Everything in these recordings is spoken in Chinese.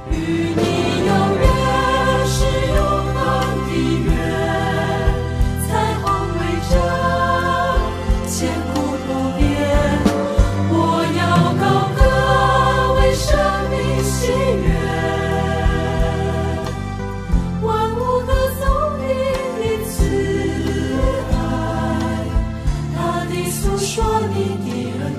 与你有约是永恒的约，彩虹围着，千古不变。我要高歌为生命喜悦，万物歌颂你的慈爱，大地诉说你的恩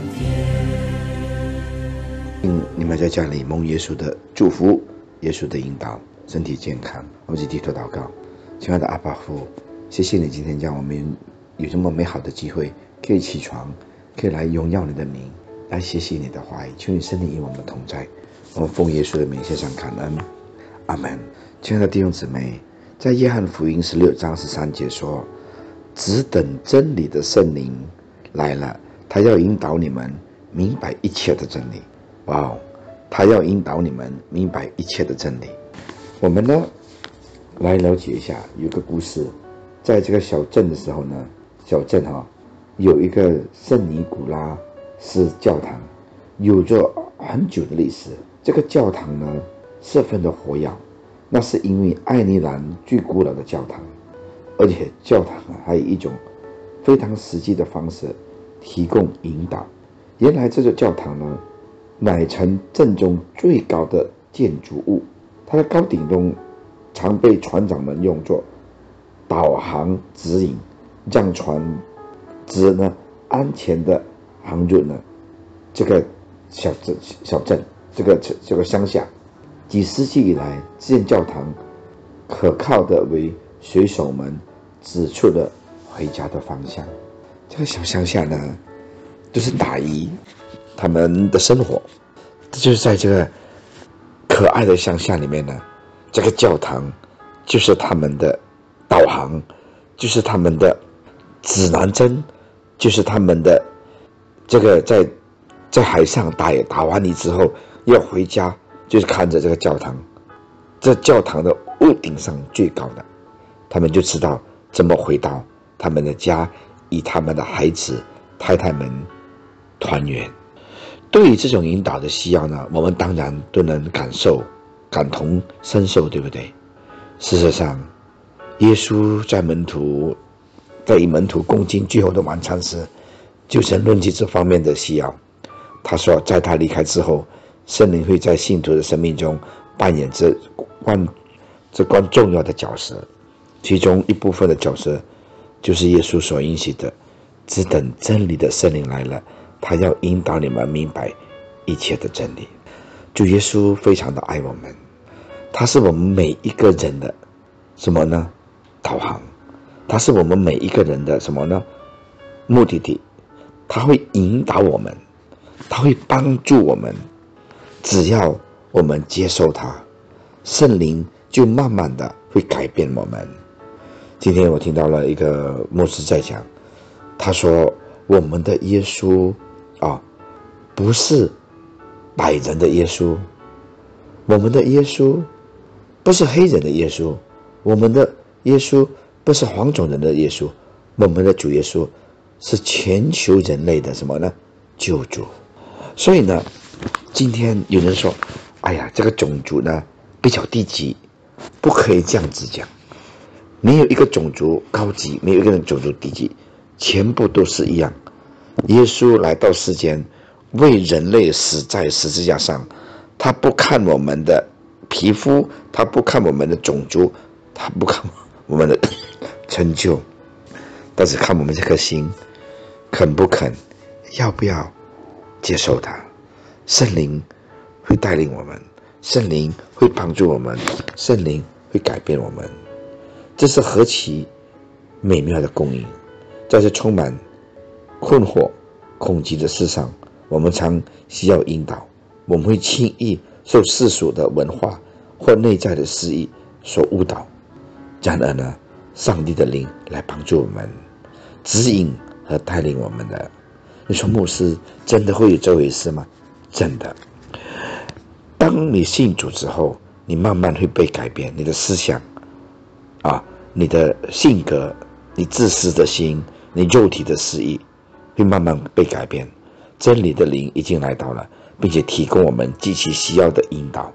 典。 你们在家里蒙耶稣的祝福，耶稣的引导，身体健康。我们一起低头祷告。亲爱的阿爸父，谢谢你今天让我们有这么美好的机会，可以起床，可以来荣耀你的名，来学习你的话语。求你圣灵与我们同在，我们奉耶稣的名献上感恩，阿门。亲爱的弟兄姊妹，在约翰福音16章13节说，只等真理的圣灵来了，他要引导你们明白一切的真理。哇哦，他要引导你们明白一切的真理。我们呢来了解一下，有个故事，在这个小镇的时候呢，小镇有一个圣尼古拉斯教堂，有着很久的历史。这个教堂呢十分的活跃，那是因为爱尔兰最古老的教堂，而且教堂还有一种非常实际的方式提供引导。原来这个教堂呢乃城镇中最高的建筑物，它的高顶中常被船长们用作导航指引，让船只呢安全的航入呢这个小镇这个乡下。几世纪以来，这间教堂可靠的为水手们指出了回家的方向。这个小乡下呢就是打鱼他们的生活，就是在这个可爱的乡下里面呢，这个教堂就是他们的导航，就是他们的指南针，就是他们的这个在海上打完鱼之后要回家，就是看着这个教堂，这教堂的屋顶上最高的，他们就知道怎么回到他们的家，与他们的孩子太太们团圆。对于这种引导的需要呢，我们当然都能感同身受，对不对？事实上，耶稣在与门徒共进最后的晚餐时，就曾论及这方面的需要。他说，在他离开之后，圣灵会在信徒的生命中扮演这关重要的角色，其中一部分的角色就是耶稣所应许的，只等真理的圣灵来了，他要引导你们明白一切的真理。主耶稣非常的爱我们，他是我们每一个人的什么呢？导航。他是我们每一个人的什么呢？目的地。他会引导我们，他会帮助我们，只要我们接受他，圣灵就慢慢的会改变我们。今天我听到了一个牧师在讲，他说我们的耶稣不是白人的耶稣，我们的耶稣不是黑人的耶稣，我们的耶稣不是黄种人的耶稣，我们的主耶稣是全球人类的什么呢？救主。所以呢，今天有人说，哎呀，这个种族呢比较低级，不可以这样子讲。没有一个种族高级，没有一个种族低级，全部都是一样。耶稣来到世间，为人类死在十字架上，他不看我们的皮肤，他不看我们的种族，他不看我们的成就，但是看我们这颗心肯不肯，要不要接受他。圣灵会带领我们，圣灵会帮助我们，圣灵会改变我们。这是何其美妙的供应。在这充满困惑恐惧的世上，我们常需要引导，我们会轻易受世俗的文化或内在的私意所误导。然而呢，上帝的灵来帮助我们，指引和带领我们的。你说牧师真的会有这回事吗？真的。当你信主之后，你慢慢会被改变，你的思想你的性格，你自私的心，你肉体的私意会慢慢被改变。真理的灵已经来到了，并且提供我们极其需要的引导。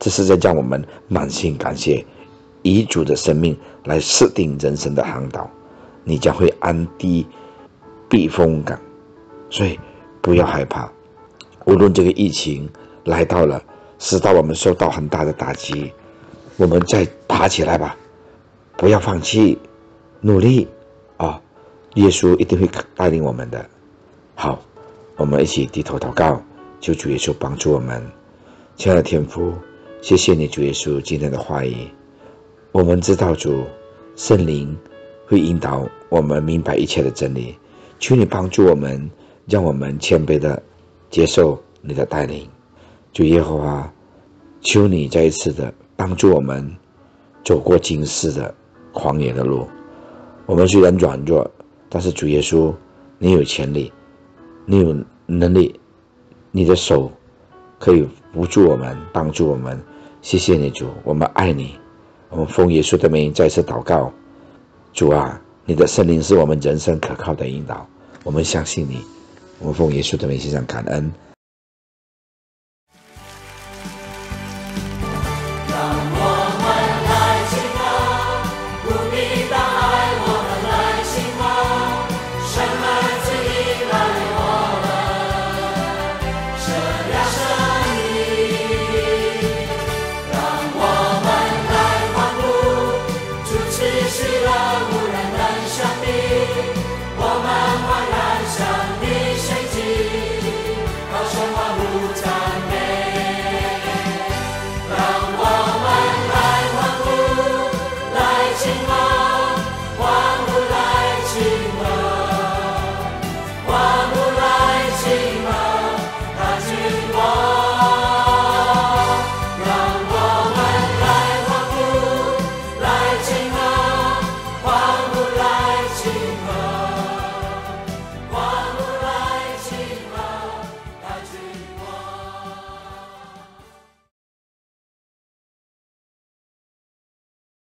这是在让我们满心感谢，以主的生命来设定人生的航道，你将会安地避风港。所以不要害怕，无论这个疫情来到了，使到我们受到很大的打击，我们再爬起来吧，不要放弃，努力啊！耶稣一定会带领我们的。好，我们一起低头祷告，求主耶稣帮助我们。亲爱的天父，谢谢你，主耶稣今天的话语，我们知道主圣灵会引导我们明白一切的真理，求你帮助我们，让我们谦卑的接受你的带领。主耶和华，求你再一次的帮助我们走过今世的旷野的路。我们虽然软弱，但是主耶稣，你有权力，你有能力，你的手可以扶助我们，帮助我们。谢谢你主，我们爱你，我们奉耶稣的名再次祷告。主啊，你的圣灵是我们人生可靠的引导，我们相信你，我们奉耶稣的名献上感恩。